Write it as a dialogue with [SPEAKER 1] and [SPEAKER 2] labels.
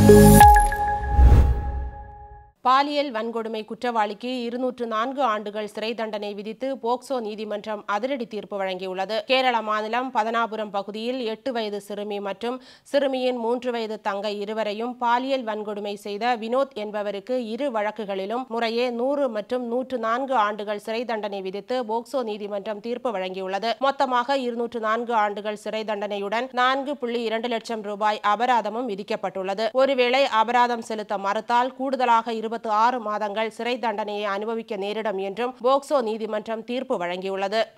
[SPEAKER 1] பாலியல் வன்கொடுமை குற்றவாளிக்கு 204 ஆண்டுகள் சிறை தண்டனை விதித்து போக்சோ நீதிமன்றம் அதிரடி தீர்ப்பு வழங்கியுள்ளது. கேரள மாநிலம் பதனாபுரம் பகுதியில் 8 வயது சிறுமி மற்றும் சிறுமியின் 3 வயது தங்கை இருவரையும் பாலியல் வன்கொடுமை செய்த வினோத் என்பவருக்கு இரு வழக்குகளிலும் முறையே 100 மற்றும் 104 ஆண்டுகள் சிறை தண்டனை விதித்து போக்சோ நீதிமன்றம் தீர்ப்பு வழங்கியுள்ளது. மொத்தமாக 204 ஆண்டுகள் சிறை தண்டனையுடன் 4.2 லட்சம் ரூபாய் அபராதமும் விதிக்கப்பட்டுள்ளது. ஒருவேளை அபராதம் செலுத்த மறுத்தால் கூடுதலாக 26 மாதங்கள் சிறை தண்டனையை அனுபவிக்க நேரிடும் என்றும் போக்சோ நீதிமன்றம் தீர்ப்பு வழங்கியுள்ளது.